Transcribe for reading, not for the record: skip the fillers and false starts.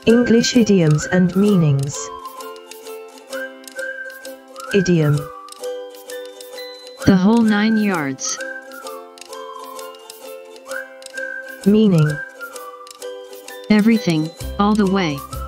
English idioms and meanings. Idiom. The whole 9 yards. Meaning. Everything, all the way.